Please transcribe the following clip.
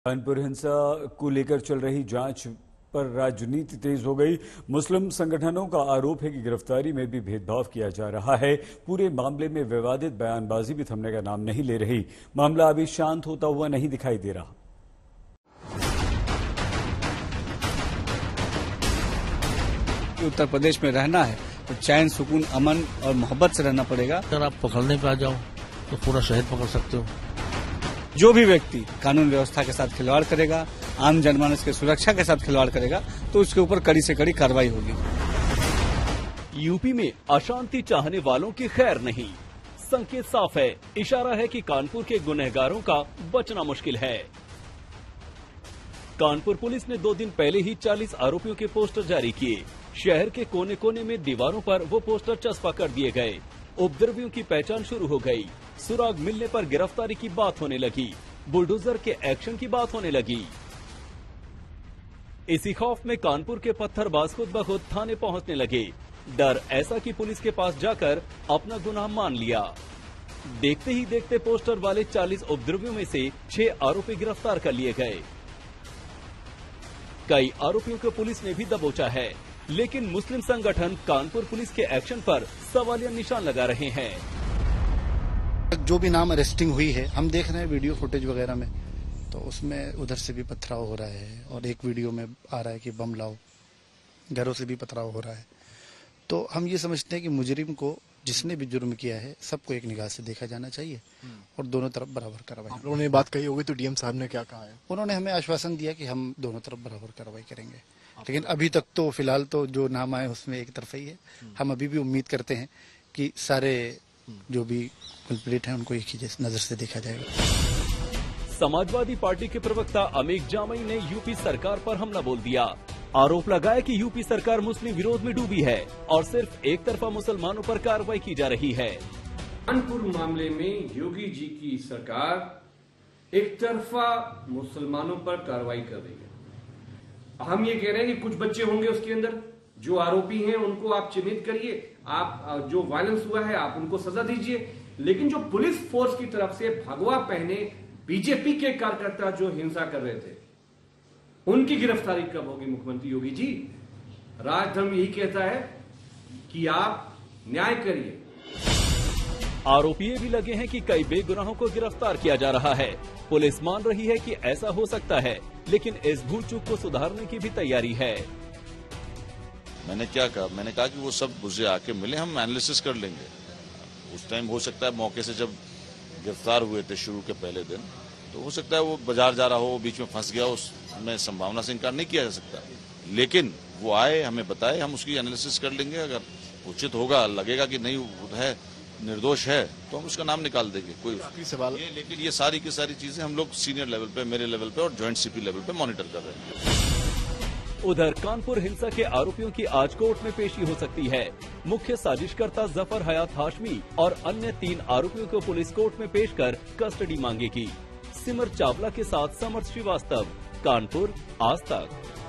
कानपुर हिंसा को लेकर चल रही जांच पर राजनीति तेज हो गई। मुस्लिम संगठनों का आरोप है कि गिरफ्तारी में भी भेदभाव किया जा रहा है। पूरे मामले में विवादित बयानबाजी भी थमने का नाम नहीं ले रही। मामला अभी शांत होता हुआ नहीं दिखाई दे रहा। उत्तर प्रदेश में रहना है तो चैन, सुकून, अमन और मोहब्बत से रहना पड़ेगा। अगर आप पकड़ने पे आ जाओ तो पूरा शहर पकड़ सकते हो। जो भी व्यक्ति कानून व्यवस्था के साथ खिलवाड़ करेगा, आम जनमानस की सुरक्षा के साथ खिलवाड़ करेगा तो उसके ऊपर कड़ी से कड़ी कार्रवाई होगी। यूपी में अशांति चाहने वालों की खैर नहीं। संकेत साफ है, इशारा है कि कानपुर के गुनहगारों का बचना मुश्किल है। कानपुर पुलिस ने 2 दिन पहले ही 40 आरोपियों के पोस्टर जारी किए। शहर के कोने कोने में दीवारों पर वो पोस्टर चस्पा कर दिए गए। उपद्रवियों की पहचान शुरू हो गई। सुराग मिलने पर गिरफ्तारी की बात होने लगी। बुलडोजर के एक्शन की बात होने लगी। इसी खौफ में कानपुर के पत्थरबाज खुद ब खुद थाने पहुंचने लगे। डर ऐसा कि पुलिस के पास जाकर अपना गुनाह मान लिया। देखते ही देखते पोस्टर वाले 40 उपद्रवियों में से 6 आरोपी गिरफ्तार कर लिए गए। कई आरोपियों को पुलिस ने भी दबोचा है, लेकिन मुस्लिम संगठन कानपुर पुलिस के एक्शन पर सवालिया निशान लगा रहे हैं। जो भी नाम अरेस्टिंग हुई है, हम देख रहे हैं वीडियो फुटेज वगैरह में, तो उसमें उधर से भी पथराव हो रहा है और एक वीडियो में आ रहा है कि बम लाओ, घरों से भी पथराव हो रहा है। तो हम ये समझते हैं कि मुजरिम को, जिसने भी जुर्म किया है, सबको एक निगाह से देखा जाना चाहिए और दोनों तरफ बराबर कार्रवाई। आप लोगों ने बात कही होगी तो डीएम साहब ने क्या कहा है? उन्होंने हमें आश्वासन दिया कि हम दोनों तरफ बराबर कार्रवाई करेंगे, लेकिन अभी तक तो फिलहाल तो जो नाम आए उसमें एक तरफा ही है। हम अभी भी उम्मीद करते हैं कि सारे जो भी कल्प्रिट हैं उनको एक ही नजर से देखा जाएगा। समाजवादी पार्टी के प्रवक्ता अमीक जामई ने यूपी सरकार पर हमला बोल दिया। आरोप लगाया कि यूपी सरकार मुस्लिम विरोध में डूबी है और सिर्फ एक तरफा मुसलमानों पर कार्रवाई की जा रही है। कानपुर मामले में योगी जी की सरकार एक तरफा मुसलमानों पर कार्रवाई कर रही है। हम ये कह रहे हैं कि कुछ बच्चे होंगे उसके अंदर जो आरोपी हैं, उनको आप चिन्हित करिए, आप जो वायलेंस हुआ है आप उनको सजा दीजिए, लेकिन जो पुलिस फोर्स की तरफ से भगवा पहने बीजेपी के कार्यकर्ता जो हिंसा कर रहे थे, उनकी गिरफ्तारी कब होगी मुख्यमंत्री योगी जी? राजधर्म यही कहता है कि आप न्याय करिए। आरोप ये भी लगे हैं कि कई बेगुनाहों को गिरफ्तार किया जा रहा है। पुलिस मान रही है कि ऐसा हो सकता है, लेकिन इस भूल चूक को सुधारने की भी तैयारी है। मैंने क्या कहा? मैंने कहा कि वो सब मुझे आके मिले, हम एनालिसिस कर लेंगे। उस टाइम हो सकता है मौके से जब गिरफ्तार हुए थे शुरू के पहले दिन, तो हो सकता है वो बाजार जा रहा हो, बीच में फंस गया, उसमें संभावना से इनकार नहीं किया जा सकता। लेकिन वो आए, हमें बताए, हम उसकी एनालिसिस कर लेंगे। अगर उचित होगा, लगेगा कि नहीं है, निर्दोष है, तो हम उसका नाम निकाल देंगे। कोई सवाल लेकिन ये सारी की सारी चीजें हम लोग सीनियर लेवल पे, मेरे लेवल पे और ज्वाइंट सीपी लेवल पे मॉनिटर कर रहे हैं। उधर कानपुर हिंसा के आरोपियों की आज कोर्ट में पेशी हो सकती है। मुख्य साजिशकर्ता जफर हयात हाशमी और अन्य 3 आरोपियों को पुलिस कोर्ट में पेश कर कस्टडी मांगेगी। सिमर चावला के साथ समर्थ श्रीवास्तव, कानपुर, आज तक।